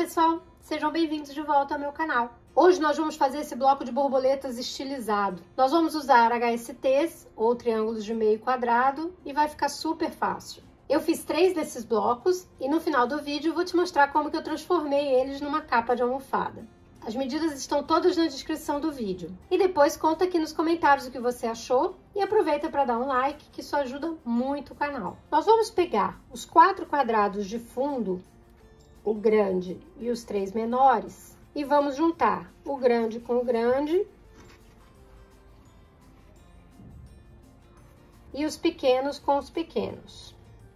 pessoal, sejam bem-vindos de volta ao meu canal. Hoje nós vamos fazer esse bloco de borboletas estilizado. Nós vamos usar HSTs ou triângulos de meio quadrado e vai ficar super fácil. Eu fiz 3 desses blocos e no final do vídeo eu vou te mostrar como que eu transformei eles numa capa de almofada. As medidas estão todas na descrição do vídeo. E depois conta aqui nos comentários o que você achou e aproveita para dar um like, que isso ajuda muito o canal. Nós vamos pegar os 4 quadrados de fundo, o grande e os 3 menores, e vamos juntar o grande com o grande e os pequenos com os pequenos.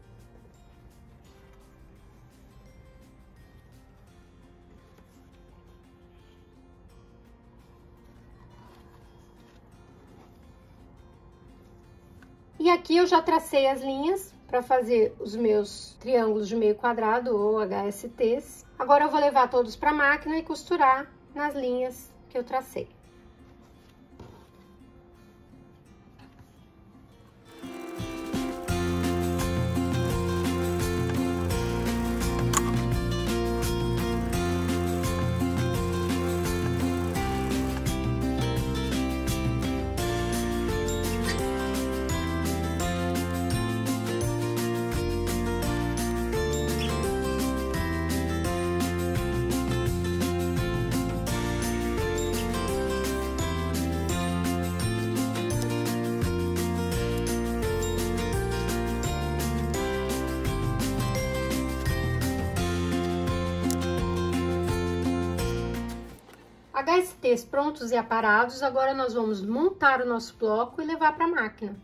E aqui eu já tracei as linhas para fazer os meus triângulos de meio quadrado ou HSTs. Agora eu vou levar todos para a máquina e costurar nas linhas que eu tracei. HSTs prontos e aparados, agora nós vamos montar o nosso bloco e levar para a máquina.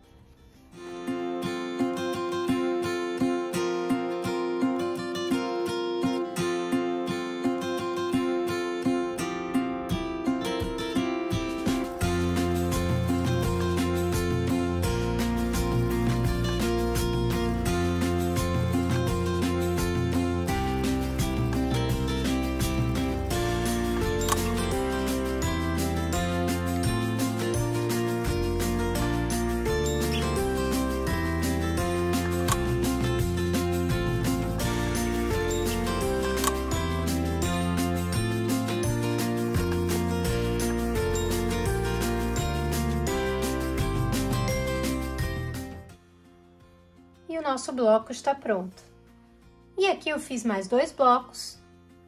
E o nosso bloco está pronto. E aqui eu fiz mais 2 blocos.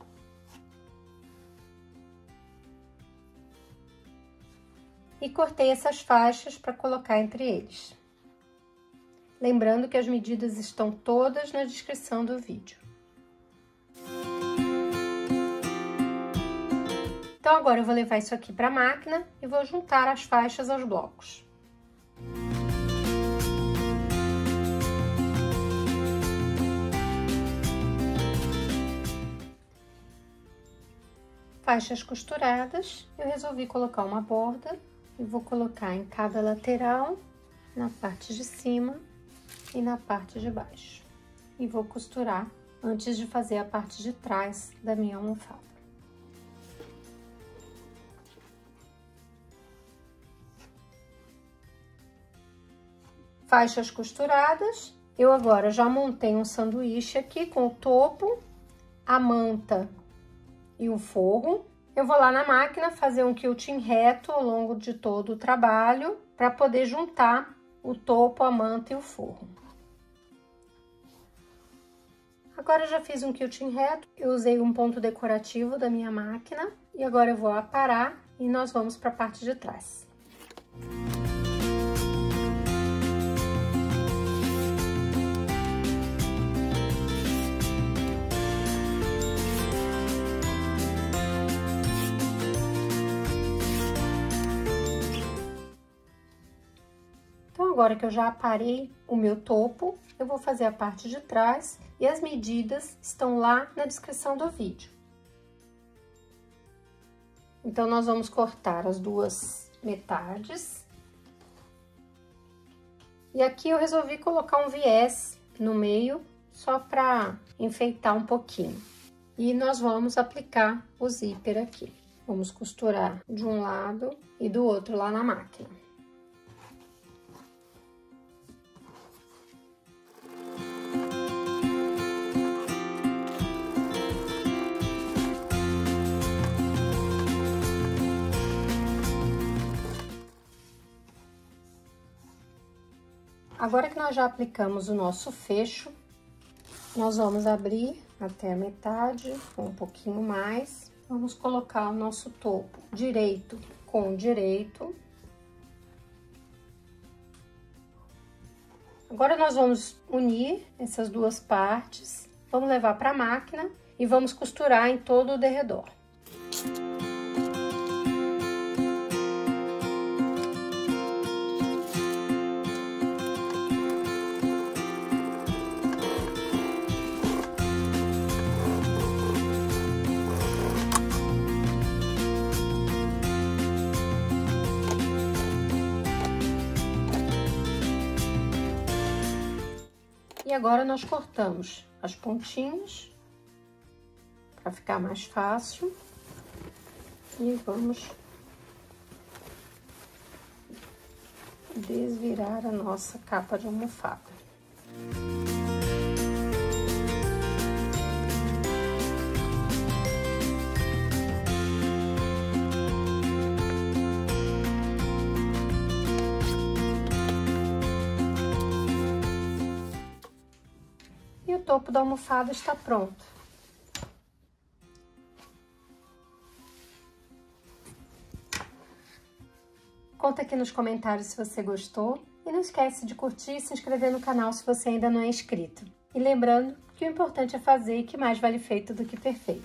E cortei essas faixas para colocar entre eles. Lembrando que as medidas estão todas na descrição do vídeo. Então agora eu vou levar isso aqui para a máquina e vou juntar as faixas aos blocos. Faixas costuradas, eu resolvi colocar uma borda e vou colocar em cada lateral, na parte de cima e na parte de baixo. E vou costurar antes de fazer a parte de trás da minha almofada. Faixas costuradas, eu agora já montei um sanduíche aqui com o topo, a manta e o forro. Eu vou lá na máquina fazer um quilting reto ao longo de todo o trabalho para poder juntar o topo, a manta e o forro. Agora eu já fiz um quilting reto, eu usei um ponto decorativo da minha máquina e agora eu vou aparar e nós vamos para a parte de trás. Agora que eu já aparei o meu topo, eu vou fazer a parte de trás e as medidas estão lá na descrição do vídeo. Então, nós vamos cortar as 2 metades. E aqui eu resolvi colocar um viés no meio, só para enfeitar um pouquinho. E nós vamos aplicar o zíper aqui. Vamos costurar de um lado e do outro lá na máquina. Agora que nós já aplicamos o nosso fecho, nós vamos abrir até a metade, ou um pouquinho mais. Vamos colocar o nosso topo direito com direito. Agora nós vamos unir essas duas partes, vamos levar para a máquina e vamos costurar em todo o derredor. E agora nós cortamos as pontinhas para ficar mais fácil e vamos desvirar a nossa capa de almofada. E o topo da almofada está pronto. Conta aqui nos comentários se você gostou e não esquece de curtir e se inscrever no canal se você ainda não é inscrito. E lembrando que o importante é fazer e que mais vale feito do que perfeito.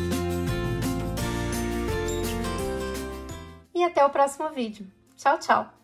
E até o próximo vídeo. Tchau, tchau!